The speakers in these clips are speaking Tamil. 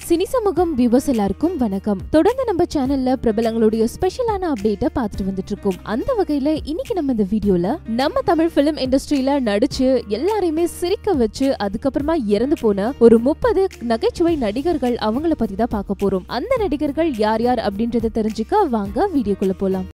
சினி சமூகம் வியூவர்ஸ் எல்லாருக்கும் வணக்கம். தொடர்ந்து நம்ம சேனல்ல பிரபலங்களுடைய ஸ்பெஷலான அப்டேட்டை பார்த்துட்டு வந்துட்டு இருக்கோம். அந்த வகையில இன்னைக்கு நம்ம இந்த வீடியோல நம்ம தமிழ் பிலிம் இண்டஸ்ட்ரியில நடிச்சு எல்லாரையுமே சிரிக்க வச்சு அதுக்கப்புறமா இறந்து போன ஒரு 30 நகைச்சுவை நடிகர்கள் அவங்கள பத்தி தான் பார்க்க போறோம். அந்த நடிகர்கள் யார் யார் அப்படின்றத தெரிஞ்சுக்க வாங்க வீடியோக்குள்ள போலாம்.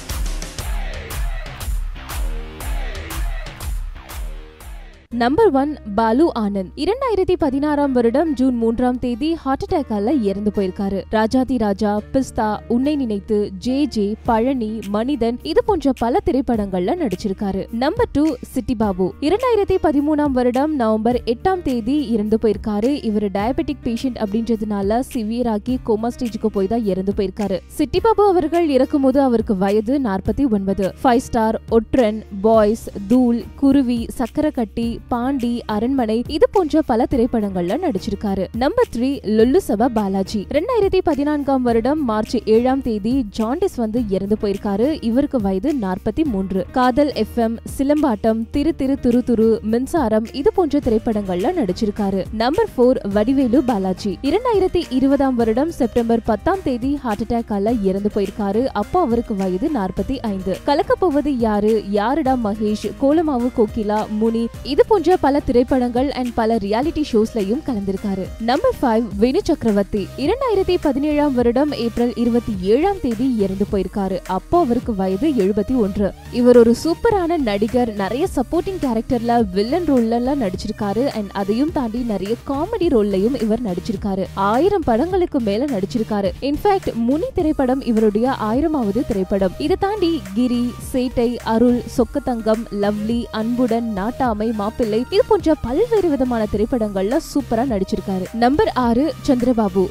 நம்பர் 1 பாலு ஆனந்த். 2016 வருடம் ஜூன் 3 ஹார்ட் அட்டாக்கால இறந்து போயிருக்காரு. ராஜாதி ராஜா, பிஸ்தா, உன்னை நினைத்து, ஜே, பழனி, மனிதன் இது போன்ற பல திரைப்படங்கள்ல நடிச்சிருக்காரு. Number 2 city Babu. 2013 வருடம் நவம்பர் 8 இறந்து போயிருக்காரு. இவர் டயபெட்டிக் பேஷண்ட் அப்படின்றதுனால சிவியர் ஆகி கோமா ஸ்டேஜுக்கு போய் தான் இறந்து போயிருக்காரு. சிட்டி பாபு அவர்கள் இறக்கும் போது அவருக்கு வயது 49. 5 ஸ்டார், ஒற்றன், பாய்ஸ், தூள், குருவி, சக்கரக்கட்டி, பாண்டி, அரண்மனை இது போன்ற பல திரைப்படங்கள்ல நடிச்சிருக்காரு. நம்பர் 3 லொல்லு சபா பாலாஜி. 2014 வருடம் மார்ச் 7 ஜாண்டிஸ் வந்து இறந்து போயிருக்காரு. இவருக்கு வயது 43. காதல் FM, சிலம்பாட்டம், திரு திரு துரு துரு, மின்சாரம் இது போன்ற திரைப்படங்கள்ல நடிச்சிருக்காரு. நம்பர் 4 வடிவேலு பாலாஜி. 2020 வருடம் செப்டம்பர் 10 ஹார்ட் அட்டாக்கால இறந்து போயிருக்காரு. அப்போ அவருக்கு வயது 45. கலக்க போவது யாரு, யாருடா மகேஷ், கோலமாவு கோகிலா, முனி இது போன்ற பல திரைப்படங்கள் அண்ட் பல ரியாலிட்டி ஷோஸ்லயும் கலந்திருக்காரு. நம்பர் 5 வேணு சக்கரவர்த்தி. 2017 வருடம் ஏப்ரல் 27 இறந்து போயிருக்காரு. அப்போ அவருக்கு வயது 71. இவர் ஒரு சூப்பரான நடிகர். நிறைய சப்போர்ட்டிங் கேரக்டர்ல வில்லன் ரோல்ல நடிச்சிருக்காரு அண்ட் அதையும் தாண்டி நிறைய காமெடி ரோல்லையும் இவர் நடிச்சிருக்காரு. 1000 படங்களுக்கு மேல நடிச்சிருக்காரு. இன்ஃபேக்ட் முனி திரைப்படம் இவருடைய 1000வது திரைப்படம். இதை தாண்டி கிரி, சேட்டை, அருள், சொக்கத்தங்கம், லவ்லி, அன்புடன், நாட்டாமை, மாப்பிள்ளை இது போன்ற பல்வேறு விதமான திரைப்படங்கள்ல சூப்பரா நடிச்சிருக்காரு. நம்பர் 6 சந்திரபாபு.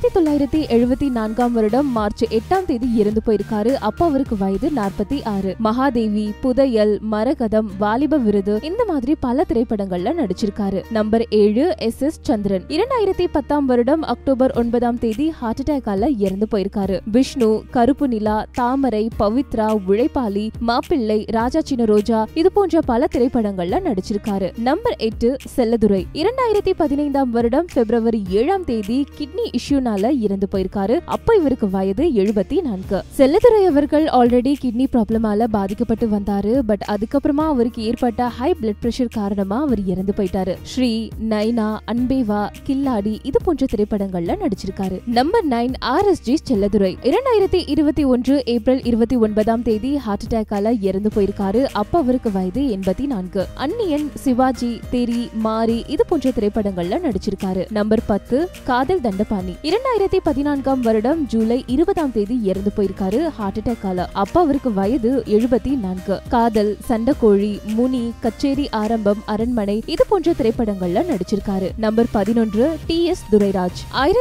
1974 வருடம் மார்ச் 8 இறந்து போயிருக்காரு. அப்ப அவருக்கு வயது 46. மகாதேவி, புதையல், மரகதம், வாலிப விருது இந்த மாதிரி பல திரைப்படங்கள்ல நடிச்சிருக்காரு. நம்பர் 7 SS சந்திரன். 2010 வருடம் அக்டோபர் 9 ஹார்ட் அட்டாக்கால இறந்து போயிருக்காரு. விஷ்ணு, கருப்பு நிலா, தாமரை, பவித்ரா, உழைப்பாளி, மாப்பிள்ளை, ராஜா சின்ன ரோஜா இது போன்ற பல திரைப்படங்கள்ல நடிச்சிருக்காரு. நம்பர் 8 செல்லதுரை. 2015 வருடம் பிப்ரவரி 7 கிட்னி இஷ்யூனால இறந்து போயிருக்காரு. அப்ப இவருக்கு வயது 74. செல்லதுரை அவர்கள் ஆல்ரெடி கிட்னி ப்ராப்ளமால பாதிக்கப்பட்டு வந்தாரு. பட் அதுக்கப்புறமா அவருக்கு ஏற்பட்ட ஹை பிளட் பிரஷர் காரணமா அவர் இறந்து போயிட்டாரு. ஸ்ரீ, நைனா, அன்பேவா, கில்லாடி இது போன்ற திரைப்படங்கள்ல நடிச்சிருக்காரு. Number 9 RSG Chelladurai. 2021 April 29 heart அட்டாக்கால இறந்து போயிருக்காரு. அப்ப அவருக்கு வயது 84. அன்னியன், சிவாஜி, தெரி, மாரி இது போன்ற திரைப்படங்கள்ல நடிச்சிருக்காரு. நம்பர் 10 காதல் தண்டபாணி. 2014 வருடம் ஜூலை 20 இறந்து போயிருக்காரு ஹார்ட் அட்டாக்கால. அப்ப அவருக்கு வயது 74. காதல், சண்டக்கோழி, முனி, கச்சேரி ஆரம்பம், அரண்மனை இது போன்ற திரைப்படங்கள்ல நடிச்சிருக்காரு. Number 11 TS Durairaj.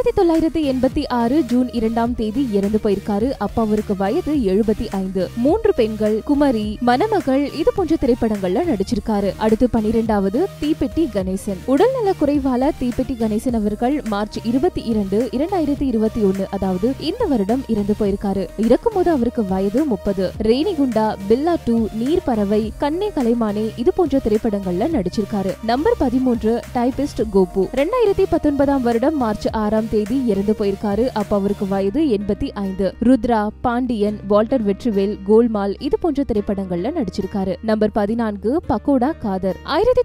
1986 ஜூன் 2 இறந்து போயிருக்காரு. அப்ப அவருக்கு வயது 75. 3 பெண்கள், குமரி, மணமகள் இது போன்ற திரைப்படங்கள்ல நடிச்சிருக்காரு. அடுத்து 12வது தீப்பெட்டி கணேசன். உடல்நல குறைவால தீப்பெட்டி கணேசன் அவர்கள் மார்ச் 22, 2021 அதாவது இந்த வருடம் இறந்து போயிருக்காரு. இறக்கும் போது அவருக்கு வயது 30. ரேணிகுண்டா, பில்லா 2, நீர் பறவை, கண்ணே கலைமானே இது போன்ற திரைப்படங்கள்ல நடிச்சிருக்காரு. Number 13 typist Gopu. 2019 வருடம் மார்ச் 6 இறந்து போயிருக்காரு. அப்ப அவருக்கு வயது 85. ருத்ரா, பாண்டியன், வால்டர் வெற்றிவேல், கோல்மால் இது போன்ற திரைப்படங்கள்ல நடிச்சிருக்காரு. நம்பர் 14 பக்கோடா காதர்.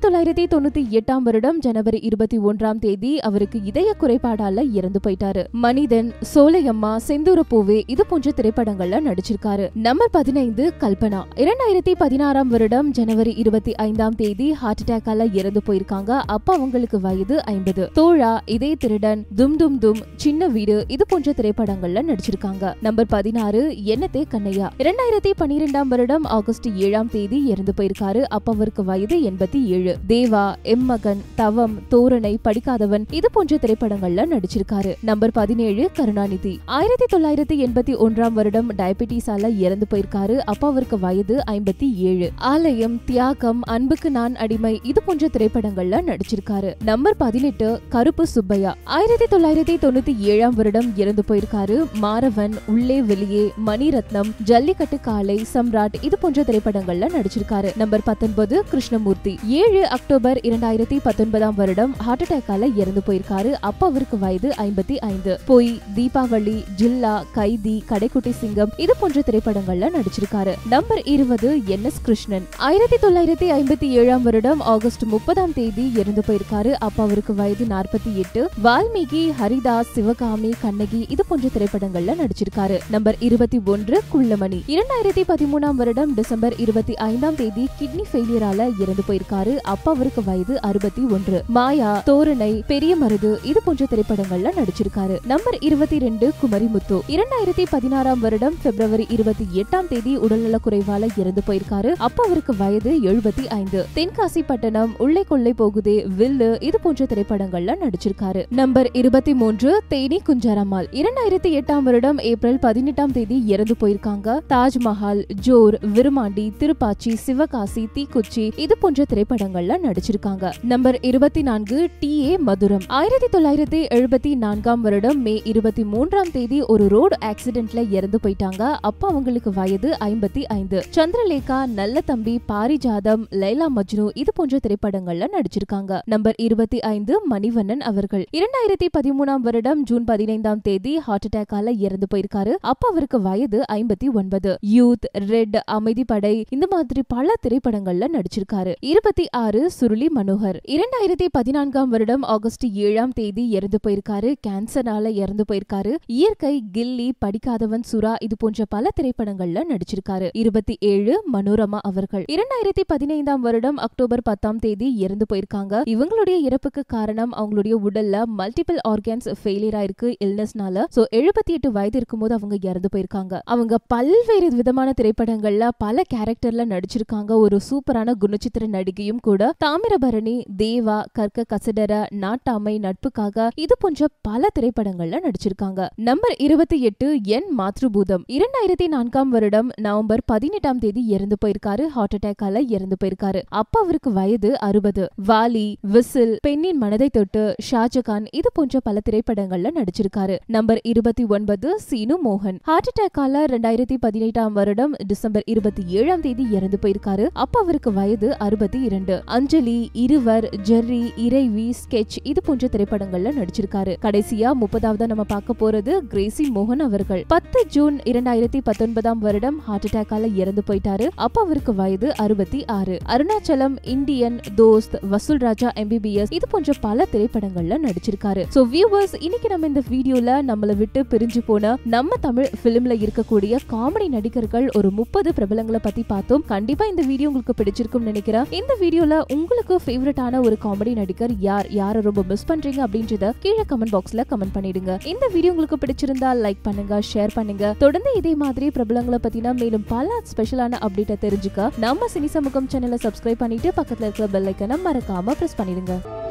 1998 வருடம் ஜனவரி 21 அவருக்கு இதய குறைபாடால இறந்து போயிட்டாரு. மனிதன், சோலையம்மா, செந்தூர பூவே இது போன்ற திரைப்படங்கள்ல நடிச்சிருக்காரு. நம்பர் 15 கல்பனா. 2016 வருடம் ஜனவரி 25 ஹார்ட் அட்டாக்கால இறந்து போயிருக்காங்க. அப்ப அவங்களுக்கு வயது 50. தோழா, இதே திருடன், தும் தும் தும், சின்ன வீடு இது போன்ற திரைப்படங்கள்ல நடிச்சிருக்காங்க. நம்பர் 16 என்னத்தே கண்ணையா. 2012 வருடம் ஆகஸ்ட் 7 இறந்து போயிருக்காரு. அப்ப அவருக்கு வயது 87. தேவா, எம்மகன், தவம், தோரணை, படிக்காதவன் இது போன்ற திரைப்படங்கள்ல நடிச்சிருக்காரு. நம்பர் 17 கருணாநிதி. 1981 வருடம் டயபெட்டிஸால இறந்து போயிருக்காரு. அப்ப அவருக்கு வயது 57. ஆலயம், தியாகம், அன்புக்கு நான் அடிமை இது போன்ற திரைப்படங்கள்ல நடிச்சிருக்காரு. நம்பர் 18 கருப்பு சுப்பையா. 1997 வருடம் இறந்து போயிருக்காரு. மாரவன், உள்ளே வெளியே, மணிரத்னம், ஜல்லிக்கட்டு காளை, சம்ராட் இது போன்ற திரைப்படங்கள்ல நடிச்சிருக்காரு. நம்பர் 19 கிருஷ்ணமூர்த்தி. 7 அக்டோபர் 2019 வருடம் ஹார்ட் அட்டாக்கால இறந்து போயிருக்காரு. அப்ப அவருக்கு வயது 55. பொய், தீபாவளி, ஜில்லா, கைதி, கடைக்குட்டி சிங்கம் இது போன்ற திரைப்படங்கள்ல நடிச்சிருக்காரு. Number 20 NS Krishnan. 1957 வருடம் ஆகஸ்ட் 30 இறந்து போயிருக்காரு. அப்ப அவருக்கு வயது 48. வால்மீகி, ஹரிதாஸ், சிவகாமி, கண்ணகி இது போன்ற திரைப்படங்கள்ல நடிச்சிருக்காரு. நம்பர் 21 குள்ளமணி. 2013 வருடம் டிசம்பர் 25 கிட்னி ஃபெயிலியரால இறந்து போயிருக்காரு. அப்ப அவருக்கு வயது 61. மாயா, தோரணை, பெரிய மருது இது போன்ற திரைப்படங்கள்ல நடிச்சிருக்காரு. நம்பர் 22 குமரிமுத்து. 2016 வருடம் பிப்ரவரி 28 உடல்நல குறைவால இறந்து போயிருக்காரு. அப்ப அவருக்கு வயது 75. தென்காசி பட்டணம், உள்ளே கொள்ளை போகுதே, வில்லு இது போன்ற திரைப்படங்கள்ல நடிச்சிருக்காரு. நம்பர் 23 தேனி குஞ்சாரம்மாள். 2008 வருடம் ஏப்ரல் 18 இறந்து போயிருக்காங்க. தாஜ்மஹால், ஜோர், விருமாண்டி, திருப்பாச்சி, சிவகாசி, தீக்குச்சி இது போன்ற திரைப்படங்கள்ல நடிச்சிருக்காங்க. நம்பர் 24 TA மதுரம். 1974 வருடம் மே 23 ஒரு ரோடு ஆக்சிடென்ட்ல இறந்து போயிட்டாங்க. அப்ப அவங்களுக்கு வயது 55. சந்திரலேகா, நல்ல தம்பி, பாரிஜாதம், லைலா மஜ்னு இது போன்ற திரைப்படங்கள்ல நடிச்சிருக்காங்க. நம்பர் 25 மணிவண்ணன் அவர்கள். 2013 வருடம் ஜூன் 15 ஹார்ட் அட்டாக்கால இறந்து போயிருக்காரு. அப்ப அவருக்கு வயது 59. யூத், ரெட், அமைதிப்படை இந்த மாதிரி பல திரைப்படங்கள்ல நடிச்சிருக்காரு. 26 சுருளி மனோகர். 2014 வருடம் ஆகஸ்ட் 7 இறந்து போயிருக்காரு. கேன்சரால இறந்து போயிருக்காரு. இயற்கை, கில்லி, படிக்காதவன், சுறா இது போன்ற பல திரைப்படங்கள்ல நடிச்சிருக்காரு. 27 மனோரமா அவர்கள். 2015 வருடம் அக்டோபர் 10 இறந்து போயிருக்காங்க. இவங்களுடைய இறப்புக்கு காரணம் அவங்களுடைய உடல்ல மல்டிபிள் ஆர்கன்ஸ் ஃபெயிலியர் ஆயிருக்கு இல்னஸ்னால. 78 வயது இருக்கும்போது அவங்க இறந்து போயிருக்காங்க. அவங்க பல்வேறு விதமான திரைப்படங்கள்ல பல கேரக்டர்ல நடிச்சிருக்காங்க. ஒரு சூப்பரான குணச்சித்திர நடிகையும் கூட. தாமிரபரணி, தேவா, கற்க கசடர, நாட்டாமை, நட்புக்காக இது போன்ற பல திரைப்படங்கள்ல நடிச்சிருக்காங்க. நம்பர் 28 என் மாத்ருபூதம். 2004 வருடம் நவம்பர் 18 இறந்து போயிருக்காரு. ஹார்ட் அட்டாக்கால இறந்து போயிருக்காரு. அப்ப அவருக்கு வயது 60. வாலி, விசில், பெண்ணின் மனதை தொட்டு, ஷாஜகான் இது போன்ற பல திரைப்படங்கள்ல நடிச்சிருக்காரு. நம்பர் 29 சீனு மோகன். ஹார்ட் அட்டாக்கால 2018 வருடம் டிசம்பர் 27 இறந்து போயிருக்காரு. அப்ப அவருக்கு வயது 62. அஞ்சலி, இருவர், ஜெர்ரி, இறைவி, ஸ்கெட்ச் இது போன்ற திரைப்படங்கள்ல நடிச்சிருக்காரு. கடைசியா 30வது நம்ம பார்க்க போறது கிரேசி மோகன் அவர்கள். 10 ஜூன் 2019 வருடம் ஹார்ட் அட்டாக்கால இறந்து போயிட்டாரு. அப்ப அவருக்கு வயது 66. அருணாச்சலம், இந்தியன், தோஸ்த், வசூல் ராஜா, MBBS இது போன்ற பல திரைப்படங்கள்ல நடிச்சிருக்காரு. சோ வியூவர்ஸ், இன்னைக்கு நம்ம இந்த வீடியோல நம்மள விட்டு பிரிஞ்சு போன நம்ம தமிழ் பிலிம்ல இருக்கக்கூடிய காமெடி நடிகர்கள் ஒரு 30 பிரபலங்களை பத்தி பார்த்தோம். கண்டிப்பா இந்த வீடியோ உங்களுக்கு பிடிச்சிருக்கும் நினைக்கிறேன். இந்த வீடியோல உங்களுக்கு ஃபேவரட்டான ஒரு காமெடி நடிகர் யார ரொம்ப மிஸ் பண்றீங்க அப்படின்றத கீழே கமெண்ட் பாக்ஸ்ல கமெண்ட் பண்ணிடுங்க. இந்த வீடியோ உங்களுக்கு பிடிச்சிருந்தா லைக் பண்ணுங்க, ஷேர் பண்ணுங்க. தொடர்ந்து இதே மாதிரி பிரபலங்களை பத்தினா மேலும் பல ஸ்பெஷலான அப்டேட்டை தெரிஞ்சுக்க நம்ம சினி சமூகம் சேனலை சப்ஸ்கிரைப் பண்ணிட்டு பக்கத்துல இருக்கிற பெல் ஐகானை மறக்காம பிரஸ் பண்ணிடுங்க.